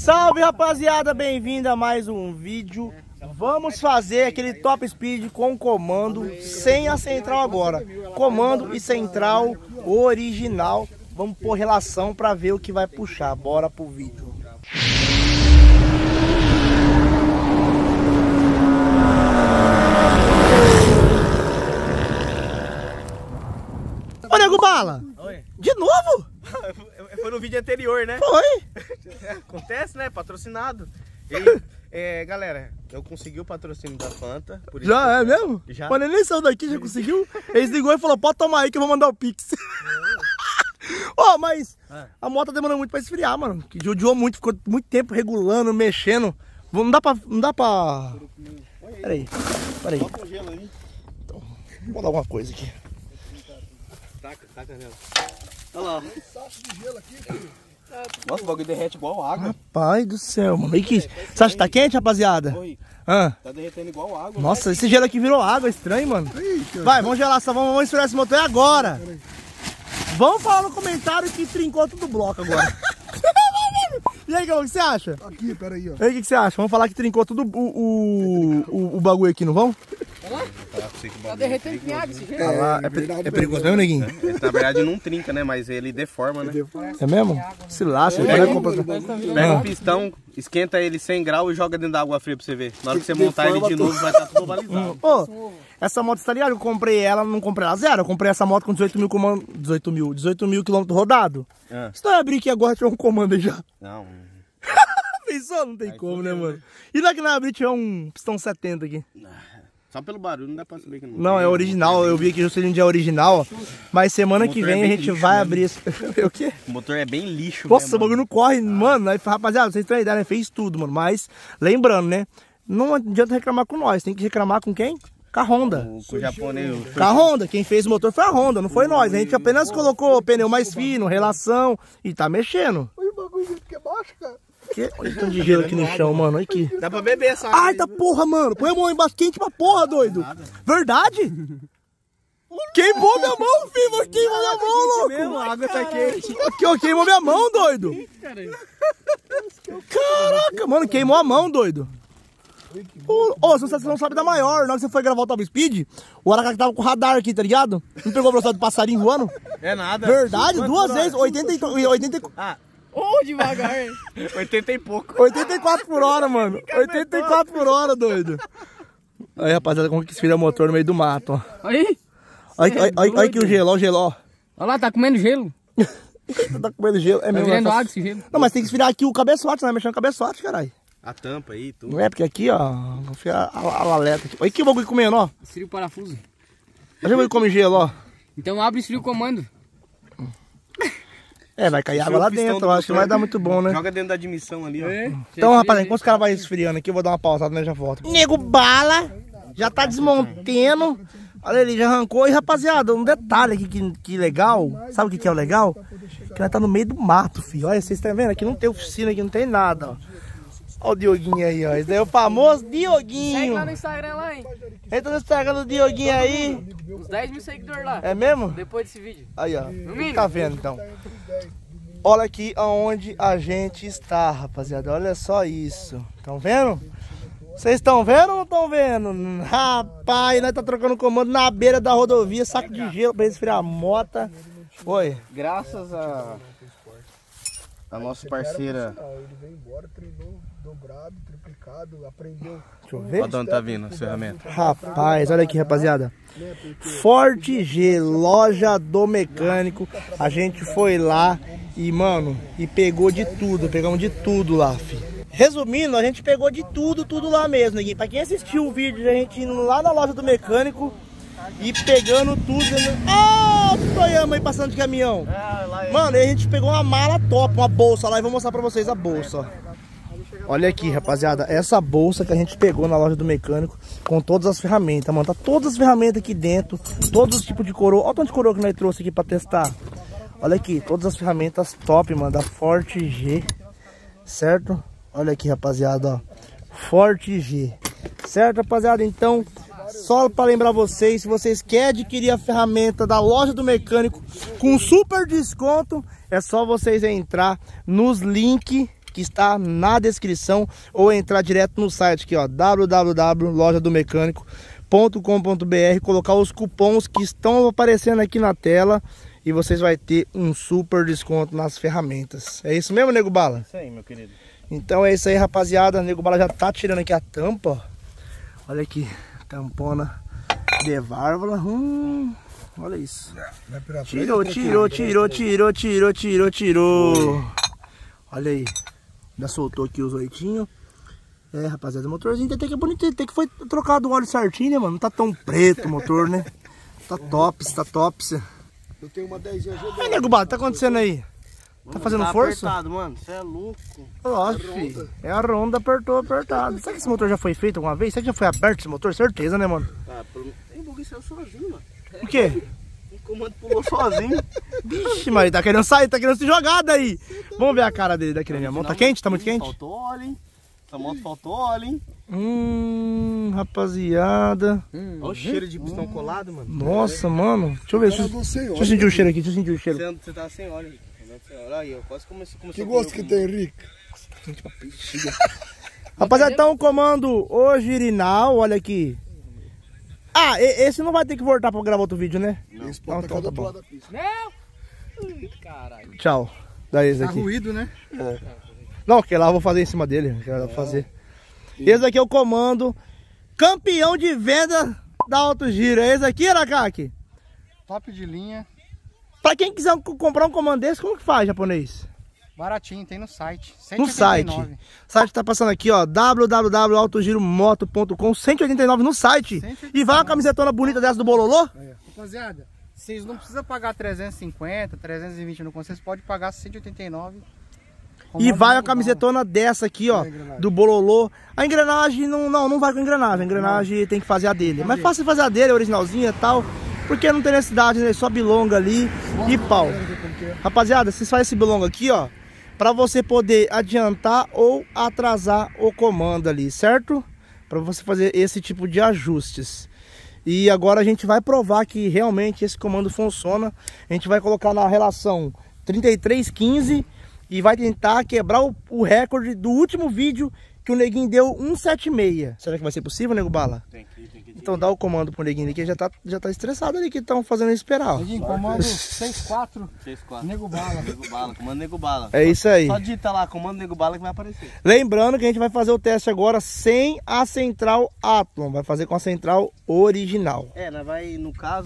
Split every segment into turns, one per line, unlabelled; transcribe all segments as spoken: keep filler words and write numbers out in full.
Salve, rapaziada, bem-vindo a mais um vídeo. Vamos fazer aquele top speed com comando sem a central agora. Comando e central original. Vamos pôr relação para ver o que vai puxar. Bora pro vídeo. Ô, Nego Bala!
Oi.
De novo?
Foi no vídeo anterior, né?
Foi!
Acontece, né? Patrocinado. E, é, galera, eu consegui o patrocínio da Fanta. Por isso
Já é
eu...
mesmo?
Já.
Quando ele nem saiu daqui, já conseguiu. Ele ligou e falou, pode tomar aí que eu vou mandar o Pix. Ó, oh, mas ah. a moto tá demorando muito pra esfriar, mano. Que judiou muito, ficou muito tempo regulando, mexendo. Não dá pra... Não dá pra... Peraí, peraí. Então, vou dar alguma coisa aqui.
Taca, taca nela. Olha lá. Nossa, o bagulho derrete igual água.
Rapaz do céu, mano. E que... Você acha que tá quente, rapaziada?
Oi.
Ah.
Tá derretendo igual água.
Nossa, esse gelo aqui virou água, estranho, mano. Vai, vamos gelar essa, vamos, vamos esfriar esse motor agora. Vamos falar no comentário que trincou tudo o bloco agora. E aí, o que você acha?
Aqui, peraí, ó.
E aí, o que você acha? Vamos falar que trincou tudo o, o, o, o bagulho aqui, não vamos?
Tá derretendo em água esse jeito?
É, ah, é, é, é perigoso mesmo, neguinho?
Ele, na verdade não trinca, né? Mas ele deforma, né?
É mesmo? Se lasca,
Pega,
pega,
um,
compra...
pega um pistão, esquenta ele cem graus e joga dentro da água fria pra você ver. Na hora que você montar ele de novo, vai estar tudo ovalizado.
Ô, essa moto, tá ligado? Eu comprei ela, não comprei ela zero. Eu comprei essa moto com dezoito mil comando. dezoito mil, dezoito mil quilômetros rodado. Ah. Se não abrir aqui agora, tiver um comando aí já.
Não.
Pensou? Não tem aí como, né, mano? E daqui na abrir tiver um pistão setenta aqui.
Só pelo barulho, não dá pra saber que não.
Não, é original. Eu vi aqui o cilindro é original, ó. Mas semana que vem é a gente vai
mesmo.
abrir esse. O quê?
O motor é bem lixo.
Nossa,
mesmo,
o bagulho não corre, ah. mano. Aí, rapaziada, vocês têm ideia, né? Fez tudo, mano. Mas, lembrando, né? Não adianta reclamar com nós. Tem que reclamar com quem? Com a Honda.
O, com o japonês.
Com a Honda. Quem fez o motor foi a Honda, não foi nós. A gente apenas colocou pneu mais fino, relação e tá mexendo.
Olha o bagulho que é baixo, cara.
Que? Olha o tanto de gelo aqui no chão, mano. Olha aqui.
Dá pra beber essa água.
Ai, tá porra, mano. Põe a mão embaixo quente pra porra, doido. Verdade? Queimou minha mão, filho. Queimou minha mão, louco.
Mesmo, a água tá quente.
Aqui, ó. Queimou minha mão, doido. Caraca, mano. Queimou a mão, doido. Ô, oh, se você não sabe da maior, na hora que você foi gravar o Top Speed, o Aracá tava com o radar aqui, tá ligado? Não pegou a velocidade do passarinho voando?
É nada.
Verdade, duas vezes. oitenta e... oitenta...
Ah.
Ô, oh, devagar.
oitenta e pouco.
oitenta e quatro por hora, mano. oitenta e quatro por hora, doido. Aí, rapaziada, como que esfria o motor no meio do mato, ó.
Aí.
Olha, olha, olha, olha aqui o gelo, olha o gelo, ó.
Olha lá, tá comendo gelo.
Tá comendo gelo, é
tá
mesmo.
virando
Tá...
água esse gelo.
Não, mas tem que esfriar aqui o cabeçote, né? Mexendo no cabeçote, caralho.
A tampa aí, tudo.
Não é, porque aqui, ó, vou enfiar a, a laleta aqui. Olha que bagulho comendo, ó.
Esfria o parafuso.
Olha o bagulho come gelo, ó.
Então abre e esfria o comando.
É, vai cair água lá dentro, eu acho que vai dar muito bom, né?
Joga dentro da admissão ali, ó. É.
Então, rapaziada, enquanto os caras vão esfriando aqui, eu vou dar uma pausada, né? Já volto. Nego Bala, já tá desmontando. Olha, ele já arrancou. E, rapaziada, um detalhe aqui que, que legal. Sabe o que, que é o legal? Que nós tá no meio do mato, filho. Olha, vocês estão vendo? Aqui não tem oficina, aqui não tem nada, ó. Olha o Dioguinho aí, ó. Esse daí é o famoso Dioguinho.
Segue lá no Instagram lá, hein?
Entra no Instagram do Dioguinho aí.
Uns dez mil seguidores lá.
É mesmo?
Depois desse vídeo.
Aí, ó. Tá vendo, então. Olha aqui aonde a gente está, rapaziada. Olha só isso. Estão vendo? Vocês estão vendo ou não estão vendo? Rapaz, nós tá trocando comando na beira da rodovia. Saco de gelo pra esfriar a moto. Oi.
Graças a... a nossa parceira...
Ele veio embora, treinou dobrado, triplicado, aprendeu.
Deixa eu ver.
Olha de onde tá vindo a ferramenta.
Rapaz, olha aqui, rapaziada. Forte G, loja do mecânico. A gente foi lá e, mano, e pegou de tudo. Pegamos de tudo lá, filho. Resumindo, a gente pegou de tudo, tudo lá mesmo, neguinho. Pra quem assistiu o vídeo, a gente indo lá na loja do mecânico e pegando tudo. Ó, o Toyama aí passando de caminhão. Mano, aí a gente pegou uma mala top, uma bolsa lá e vou mostrar pra vocês a bolsa, ó. Olha aqui, rapaziada, essa bolsa que a gente pegou na loja do mecânico com todas as ferramentas, mano. Tá todas as ferramentas aqui dentro, todos os tipos de coroa. Olha o tanto de coroa que nós trouxe aqui pra testar. Olha aqui, todas as ferramentas top, mano, da Forte G, certo? Olha aqui, rapaziada, ó. Forte G, certo, rapaziada? Então, só para lembrar vocês, se vocês querem adquirir a ferramenta da loja do mecânico com super desconto, é só vocês entrar nos links que está na descrição ou entrar direto no site aqui, ó, w w w ponto loja do mecânico ponto com ponto b r, colocar os cupons que estão aparecendo aqui na tela e vocês vão ter um super desconto nas ferramentas. É isso mesmo, Nego Bala?
Isso aí, meu querido.
Então é isso aí, rapaziada. O Nego Bala já tá tirando aqui a tampa, ó. Olha aqui, tampona de válvula. Hum, olha isso. Tirou, tirou, tirou, tirou, tirou, tirou, tirou. Olha aí. Já soltou aqui os oitinhos. É, rapaziada, o motorzinho até que é bonito. Tem que foi trocado o óleo certinho, né, mano? Não tá tão preto o motor, né? Tá tops, tá tops.
Eu tenho uma dezinha G D.
Aí, Nego Bala, tá acontecendo aí? Tá fazendo
tá
força?
Apertado, mano. Você é louco.
Lógico, filho. É a ronda, apertou, apertado. Será que esse motor já foi feito alguma vez? Será que já foi aberto esse motor? Certeza, né, mano?
Ah, por... Tem um bagulho saiu sozinho, mano.
O quê?
O comando pulou sozinho.
Vixe, mas tá querendo sair, tá querendo se jogar daí. Vamos ver a cara dele daqui, né? Minha mão tá quente? Tá muito quente?
Faltou óleo, hein? Essa moto faltou óleo, hein?
Hum, rapaziada.
Hum, olha o cheiro de pistão hum. colado, mano.
Nossa, mano. Deixa eu ver. Deixa, deixa eu sentir o cheiro aqui, deixa eu sentir o cheiro.
Você, você tá sem óleo, Rick. Olha aí, eu quase comecei, comecei
Que gosto que tem, Rick?
Rapaziada, então o comando original, olha aqui. Ah, esse não vai ter que voltar pra gravar outro vídeo, né?
Não. Esse
então,
então,
tá
bom.
bom.
Não! Caralho.
Tchau. Dá esse
Tá
aqui.
ruído, né?
É. Não, que lá eu vou fazer em cima dele. Que lá eu vou fazer. Esse aqui é o comando campeão de venda da Auto Giro. É esse aqui, Arakaki?
Top de linha.
Pra quem quiser comprar um comando desse, como que faz, japonês?
Baratinho, tem no site.
No site. O site tá passando aqui, ó, w w w ponto autogiromoto ponto com, cento e oitenta e nove no site. cento e oitenta e nove. E vai uma camisetona bonita dessa do Bololô?
É. Rapaziada, vocês não precisam pagar trezentos e cinquenta, trezentos e vinte no conselho, vocês podem pagar cento e oitenta e nove.
E vai a camisetona dessa aqui, ó, do Bololô. A engrenagem não, não, não vai com engrenagem. A engrenagem não. Tem que fazer a dele. Mas fácil fazer a dele, originalzinha e tal. Porque não tem necessidade, né? Só bilonga ali e pau. Rapaziada, vocês fazem esse bilonga aqui, ó, pra você poder adiantar ou atrasar o comando ali, certo? Pra você fazer esse tipo de ajustes. E agora a gente vai provar que realmente esse comando funciona. A gente vai colocar na relação trinta e três quinze e vai tentar quebrar o, o recorde do último vídeo que o Neguinho deu cento e setenta e seis. Será que vai ser possível, Nego Bala? Tem que, tem que. Então dá o comando pro Neguinho ali, que já tá, já tá estressado ali, que estão fazendo ele esperar.
Neguinho, comando seis quatro.
seis quatro.
Nego Bala.
Nego Bala, comando Nego Bala.
É isso aí.
Só digita lá, comando Nego Bala que vai aparecer.
Lembrando que a gente vai fazer o teste agora sem a central Athlon. Vai fazer com a central original.
É, né, vai, no caso,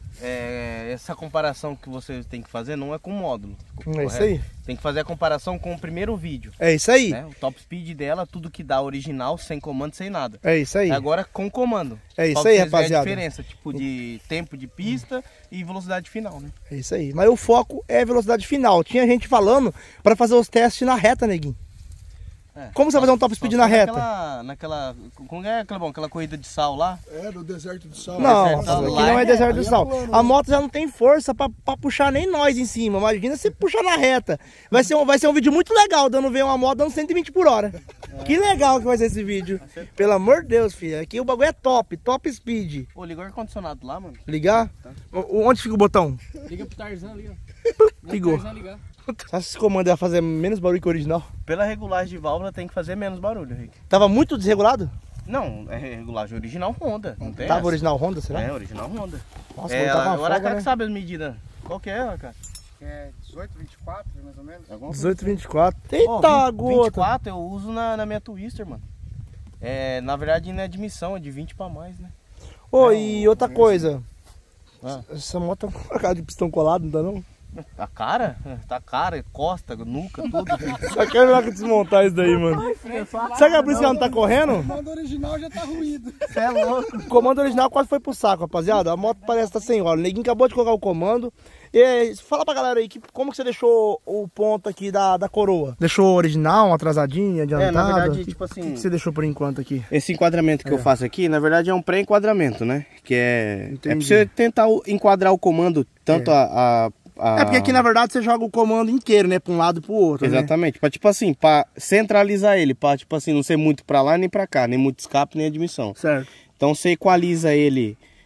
é, essa comparação que você tem que fazer não é com o módulo.
É
correto?
Isso aí.
Tem que fazer a comparação com o primeiro vídeo.
É isso aí.
Né? O top speed dela, tudo que dá original, sem comando, sem nada.
É isso aí.
Agora com comando.
É isso
Pra
aí,
vocês verem
rapaziada.
a diferença, tipo, de tempo de pista e velocidade final, né?
É isso aí. Mas o foco é velocidade final. Tinha gente falando para fazer os testes na reta, Neguinho.
É.
Como você vai fazer um top speed na reta?
Naquela, naquela, como é aquela, bom, aquela corrida de sal lá?
É, do deserto do sal.
Não,
Deserto do Sal.
aqui não é deserto do
Aí é
sal.
plano,
A
né?
moto já não tem força pra, pra puxar nem nós em cima. Imagina se puxar na reta. Vai ser, um, vai ser um vídeo muito legal, dando ver uma moto dando cento e vinte por hora. É. Que legal que vai ser esse vídeo. Pelo amor de Deus, filho. Aqui o bagulho é top, top speed.
Pô, ligou o ar-condicionado lá, mano.
Ligar? O- Onde fica o botão?
Liga pro Tarzan ali, ó.
Ligou.
Tarzan ligar.
Você acha que esse comando ia fazer menos barulho que o original?
Pela regulagem de válvula tem que fazer menos barulho, Rick.
Tava muito desregulado?
Não, é regulagem original Honda. Não tem
Tava
essa.
original Honda, será?
É, original Honda.
Nossa,
É,
mas tava uma
agora
folga,
cara
né?
que sabe as medidas. Qual que é, cara?
É dezoito, vinte e quatro, mais ou menos.
Alguma
dezoito,
coisa
vinte e quatro.
assim.
Eita,
Ó, vinte,
gota.
vinte e quatro eu uso na, na minha Twister, mano. É, na verdade não é admissão, é de vinte pra mais, né?
Ô,
É,
e outra coisa.
Ah.
Essa moto tá com a cara de pistão colado, não tá não?
A cara? Tá cara, costa, nuca, tudo.
Só quero ver lá que desmontar isso daí, mano. Será que é por isso que ela não tá correndo?
O comando original já tá ruído.
Você é louco.
O comando original quase foi pro saco, rapaziada. A moto parece que tá sem óleo. O Neguinho acabou de colocar o comando. E fala pra galera aí, que, como que você deixou o ponto aqui da, da coroa? Deixou original, atrasadinho, adiantado?
É, na verdade,
que,
tipo assim...
que, que você deixou por enquanto aqui?
Esse enquadramento que
É.
eu faço aqui, na verdade é um pré-enquadramento, né? Que é... É pra
Entendi.
você tentar o- enquadrar o comando, tanto
É.
a, a, a...
É porque aqui na verdade você joga o comando inteiro, né? Pra um lado e pro outro, né?
Exatamente, pra tipo assim, pra centralizar ele, pra tipo assim, não ser muito pra lá nem pra cá, nem muito escape nem admissão.
Certo.
Então você equaliza ele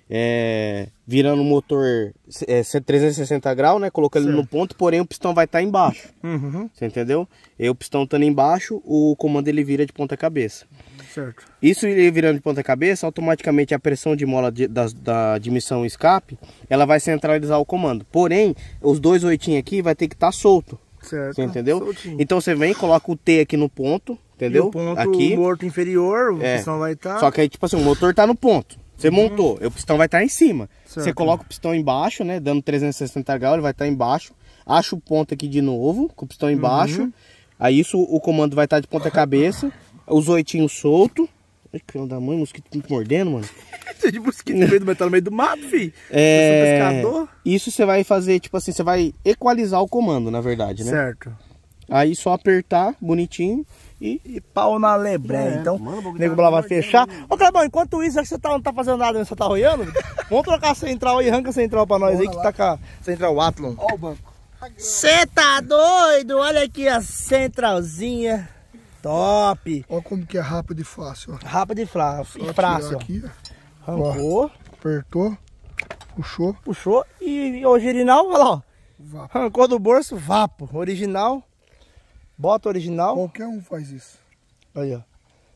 é, virando o motor é, trezentos e sessenta graus, né? Colocando ele no ponto, porém o pistão vai estar embaixo. Uhum. Você entendeu? E o pistão estando embaixo, o comando ele vira de ponta cabeça.
Certo.
Isso ele virando de ponta cabeça, automaticamente a pressão de mola de, da, da admissão escape, ela vai centralizar o comando. Porém, os dois oitinhos aqui vai ter que estar solto. Certo. Você entendeu? Soltinho. Então você vem, coloca o T aqui no ponto, entendeu?
E o ponto
aqui,
morto inferior, o
é.
pistão vai estar...
Só que aí, tipo assim, o motor tá no ponto. Você uhum. montou, o pistão vai estar em cima. Certo. Você coloca o pistão embaixo, né? Dando trezentos e sessenta graus, ele vai estar embaixo. Acha o ponto aqui de novo, com o pistão embaixo. Uhum. Aí isso, o comando vai estar de ponta cabeça. Os oitinhos soltos. Ai, que filho da mãe, mosquito me mordendo, mano.
Você de mosquito no meio do, tá no meio do mato, filho.
É... pescador. Isso você vai fazer, tipo assim, você vai equalizar o comando, na verdade, né?
Certo.
Aí só apertar, bonitinho. E,
e pau na lebré. É, então, o nego lá vai fechar. Ô, Clebão, enquanto isso, já que você tá, não tá fazendo nada, você tá roiando, vamos trocar a central aí, arranca a central pra nós. Bora aí, que lá. Tá com a central Athlon.
Ó o banco.
Você tá doido? Olha aqui a centralzinha. Top.
Olha como que é rápido e fácil. Ó.
Rápido e fácil. Fácil.
Aqui, ó.
Arrancou.
Ó, apertou. Puxou.
Puxou. E, e o original, olha lá, ó. Vapo. Arrancou do bolso, vapo. Original. Bota original.
Qualquer um faz isso.
Aí, ó.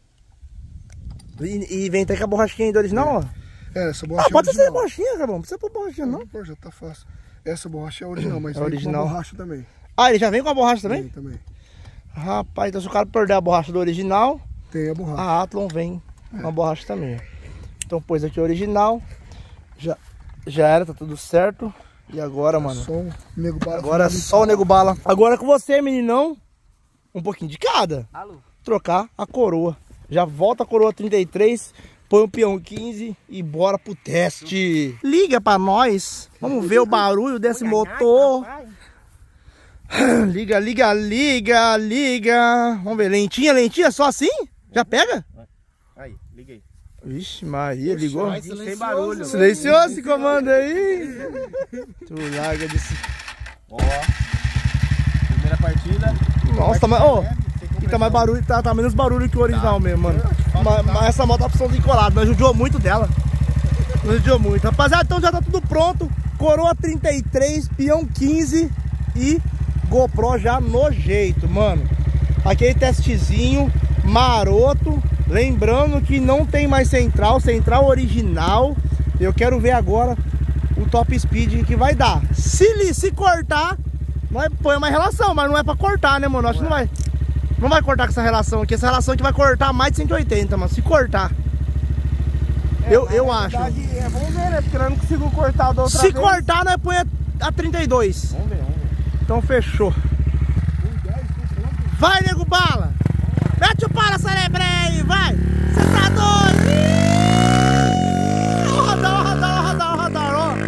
E, e vem até com a borrachinha do original, ó.
É, essa borracha
ah, pode
é original.
ser borrachinha, Cabão. Não precisa pôr borrachinha, não.
Pô, já tá fácil. Essa borracha é original, mas
é
vem
original.
com a borracha também.
Ah, ele já vem com a borracha também?
Vem também.
Rapaz, então se o cara perder a borracha do original,
tem a borracha.
A Athlon vem é. com a borracha também, ó. Então pôs aqui o original. Já, já era, tá tudo certo. E agora, é mano?
Só o nego bala.
Agora é só o nego bala. Agora com você, meninão. Um pouquinho de cada.
Alô.
Trocar a coroa. Já volta a coroa trinta e três, põe o peão quinze e bora pro teste. Liga pra nós. Vamos ver o barulho desse motor. Liga, liga, liga, liga. Vamos ver, lentinha, lentinha, só assim? Já pega?
Aí, liguei.
Vixe, Maria, ligou.
Sem barulho.
Silencioso esse comando aí. Tu larga desse...
Ó, primeira partida.
Nossa, tá mais, oh, e tá mais barulho, tá, tá menos barulho que o original tá. mesmo, mano. Mas, mas essa moto tá precisando de colado, nós judiou muito dela. Nós judiou muito. Rapaziada, então já tá tudo pronto. Coroa trinta e três, peão quinze e GoPro já no jeito, mano. Aquele testezinho maroto. Lembrando que não tem mais central, central original. Eu quero ver agora o top speed que vai dar. Se, se cortar, nós põe uma relação, mas não é pra cortar, né, mano? Acho que não vai. Não vai cortar com essa relação aqui. Essa relação aqui vai cortar mais de cento e oitenta, mano. Se cortar. É, eu eu acho.
Verdade, é, vamos ver, né? Porque nós não conseguimos cortar da outra
Se
vez.
cortar, nós põe a, a trinta e dois.
Vamos ver, vamos ver.
Então fechou. Vai, nego bala! Mete o pau nessa lebre aí, vai! Você tá doido! Ó, radar, radar, radar, radar, ó!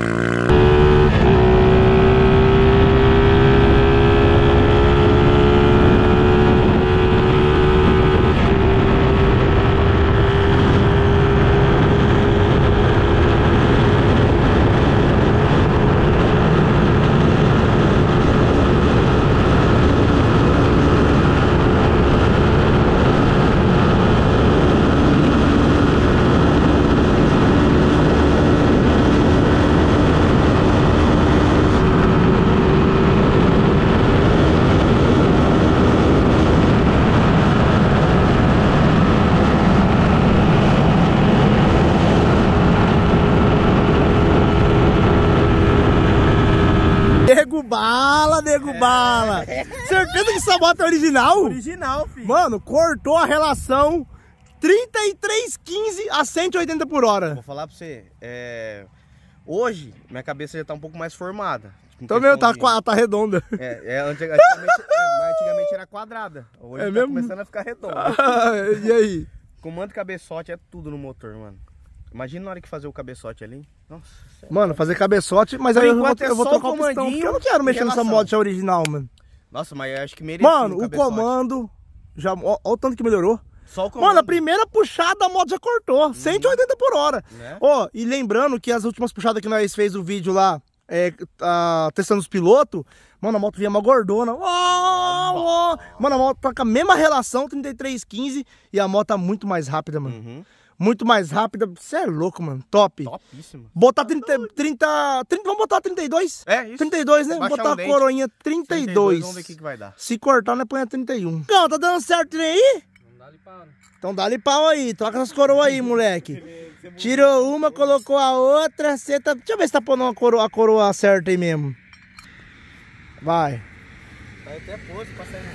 Nego bala, nego é. bala. Certeza que essa moto é original?
Original, filho.
Mano, cortou a relação trinta e três quinze a cento e oitenta por hora.
Vou falar pra você, é... hoje minha cabeça já tá um pouco mais formada.
Então mesmo, tá, de... tá redonda.
É, é antigamente, é, antigamente era quadrada. Hoje é tá mesmo? começando a ficar redonda.
E aí?
Comando e cabeçote é tudo no motor, mano. Imagina na hora que fazer o cabeçote ali. Nossa,
mano, fazer cabeçote, mas aí eu vou, eu vou trocar o pistão, porque eu não quero mexer nessa moto já original, mano.
Nossa, mas eu acho que merecia.
Mano, o, o comando, já, ó, ó o tanto que melhorou.
Só o comando.
Mano, a primeira puxada a moto já cortou, uhum. cento e oitenta por hora.
Né?
Ó, e lembrando que as últimas puxadas que nós fez o vídeo lá, é, tá, testando os pilotos, mano, a moto vinha uma gordona. Oh, oh. Mano, a moto tá com a mesma relação, trinta e três quinze, e a moto tá muito mais rápida, mano. Uhum. Muito mais rápida. Você é louco, mano. Top.
Topíssimo.
Botar trinta, trinta, trinta. Vamos botar trinta e dois?
É, isso.
trinta e dois, né?
Baixar
Botar
um
a
dente.
coroinha trinta e dois.
Vamos ver o que, que vai dar.
Se cortar, nós põe a trinta e um. Não, tá dando certo aí?
Não dá ali pra...
Então dá-lhe pau aí. Troca essas coroas aí, moleque. Tirou uma, colocou a outra. Cê tá... Deixa eu ver se tá pondo uma coroa, a coroa certa aí mesmo. Vai.
Vai até posto pra sair.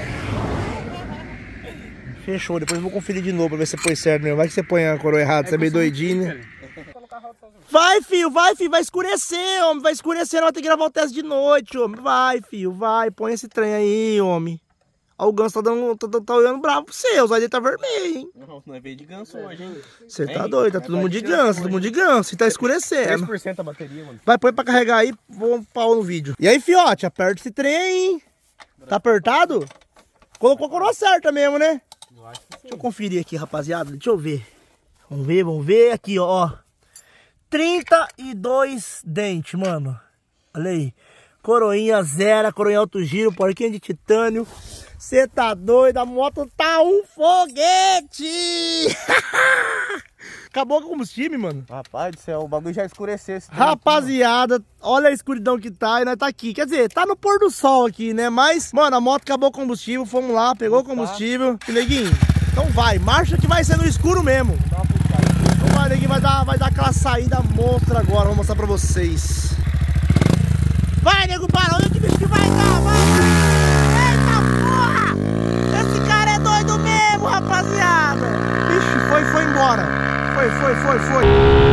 Fechou, depois eu vou conferir de novo pra ver se você põe certo mesmo. Vai que você põe a coroa errada, você é meio doidinho, né? Vai, filho, vai, filho, vai escurecer, homem. Vai escurecer, nós vamos ter que gravar o teste de noite, homem. Vai, filho, vai, põe esse trem aí, homem. Ó, o ganso tá, dando, tá, tá olhando bravo pro seu, os olhos dele tá vermelho, hein?
Não, não é veio de ganso hoje, hein?
Você tá doido, tá todo mundo de ganso, todo mundo de ganso. E tá escurecendo.
três por cento a bateria, mano.
Vai, põe pra carregar aí, vou pau no vídeo. E aí, fiote, aperta esse trem aí, hein? Tá apertado? Colocou a coroa certa mesmo, né? Deixa eu conferir aqui, rapaziada. Deixa eu ver. Vamos ver, vamos ver. Aqui, ó. trinta e dois dentes, mano. Olha aí. Coroinha zero, coroinha alto giro, porquinha de titânio. Você tá doido? A moto tá um foguete! Acabou com o combustível, mano.
Rapaz do céu, o bagulho já escureceu esse tempo,
Rapaziada, olha a escuridão que tá e nós tá aqui. Quer dizer, tá no pôr do sol aqui, né? Mas, mano, a moto acabou o combustível, fomos lá, pegou o combustível. E, neguinho, então vai, marcha que vai ser no escuro mesmo. Então vai, neguinho, vai dar, vai dar aquela saída monstra agora, vou mostrar pra vocês. Vai, nego, para, olha que bicho que vai dar, vai! Eita porra! Esse cara é doido mesmo, rapaziada! Ixi, foi, foi embora. Foi, foi, foi, foi.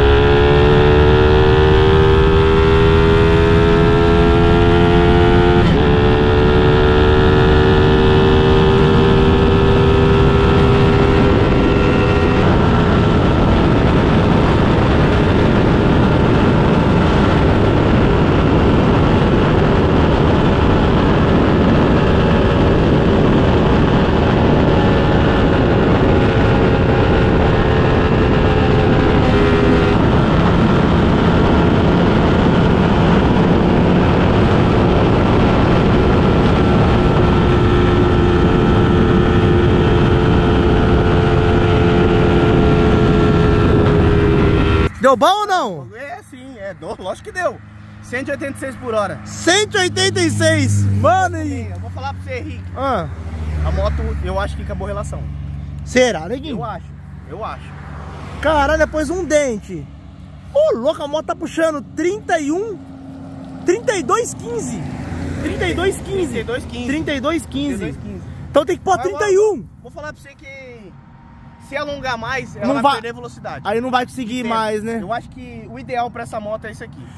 Deu bom ou não?
É sim, é, do, lógico que deu. cento e oitenta e seis por hora.
cento e oitenta e seis, mano. E...
Eu vou falar pra você, Henrique.
Ah,
A moto, eu acho que acabou a relação.
será, neguinho?
Eu acho, eu acho.
Caralho, depois um dente. Ô, louco, a moto tá puxando trinta e um, trinta e dois, quinze. trinta e dois, quinze.
trinta e dois, quinze.
trinta e dois, quinze.
quinze.
Então tem que pôr
Mas,
trinta e um.
Vou falar pra você que se alongar mais, ela
Não
vai,
vai-
perder velocidade.
Aí não vai conseguir
Tempo.
mais, né?
Eu acho que o ideal pra essa moto é isso aqui.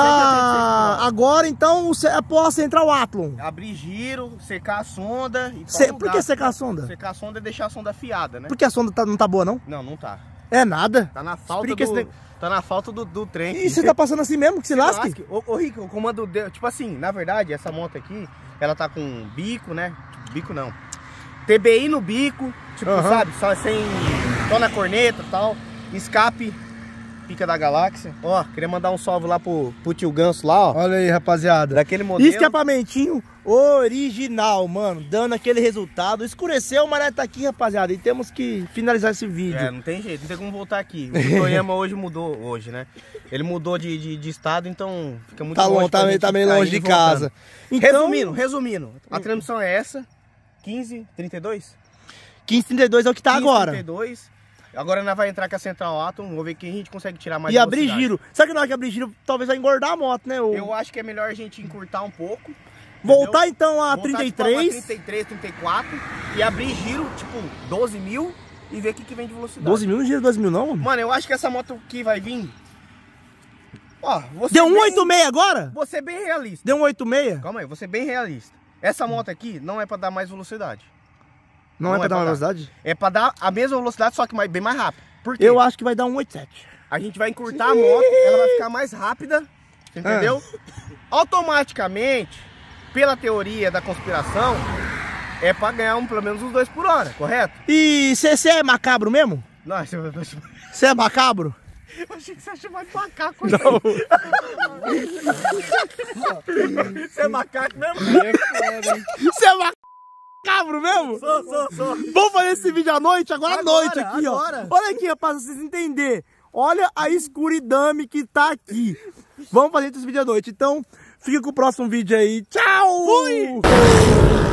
Ah, agora então você é pô a Central Athlon.
Abrir giro, secar a sonda e
Se-
pau no
por que
gato.
secar a sonda?
Secar a sonda é deixar a sonda afiada, né?
Porque a sonda tá- não tá boa, não?
Não, não tá.
É nada.
Tá na falta
Explica
do,
esse ne-
tá na falta do, do trem.
E você tá passando assim mesmo, que se lasque?
lasque. Ô, ô Rico, o comando deu, tipo assim, na verdade, essa moto aqui, ela tá com bico, né? Bico não. T B I no bico, tipo,
Aham.
sabe? Só sem. Só na corneta e tal. Escape, pica da galáxia. Ó, queria mandar um salve lá pro, pro tio Ganso lá, ó.
Olha aí, rapaziada.
Daquele modelo.
Escapamentinho original, mano. Dando aquele resultado. Escureceu, mas nós tá aqui, rapaziada. E temos que finalizar esse vídeo.
É, não tem jeito, não tem como voltar aqui. O Toyama hoje mudou, hoje, né? Ele mudou de, de, de estado, então fica muito
Tá
longe
longe,
pra
tá, meio-
gente
tá meio
ficar
longe de
indo e voltando.
casa. Então,
Resumindo, resumindo, a transmissão é essa, quinze, trinta e dois?
quinze trinta e dois é o que tá
quinze,
agora.
trinta e dois. Agora nós vai entrar com a Central Atom, vamos ver quem a gente consegue tirar mais
E abrir
velocidade.
giro. Sabe que na hora que abrir giro, talvez vai engordar a moto, né? O...
Eu acho que é melhor a gente encurtar um pouco.
Voltar
entendeu?
então a
Voltar,
trinta e
tipo, a uma
três.
trinta e três, trinta e quatro e abrir giro, tipo, doze mil e ver o que, que vem de velocidade.
doze mil não gira doze mil não, mano.
Mano, eu acho que essa moto que vai vir... Ó, você
Deu um
bem,
oito seis agora?
Vou ser bem realista.
Deu um oito seis?
Calma aí, vou ser bem realista. Essa moto aqui não é pra dar mais velocidade.
Não,
Não
é pra
é
dar uma
pra dar.
velocidade?
É pra dar a mesma velocidade, só que mais, bem mais rápido. Por quê?
Eu acho que vai dar um oito sete.
A gente vai encurtar a moto, ela vai ficar mais rápida, entendeu? Automaticamente, pela teoria da conspiração, é pra ganhar um, pelo menos uns dois por hora, correto?
E você é macabro mesmo?
Nossa, eu, eu,
Você é macabro?
eu achei que você ia chamar de macaco.
Não.
Você é macaco mesmo?
Você é macabro? cabro mesmo?
Sou, sou, sou.
Vamos fazer esse vídeo à noite? Agora à noite aqui,
agora.
ó. Olha aqui, rapaz, pra vocês entenderem. Olha a escuridão que tá aqui. Vamos fazer esse vídeo à noite. Então, fica com o próximo vídeo aí. Tchau! Fui!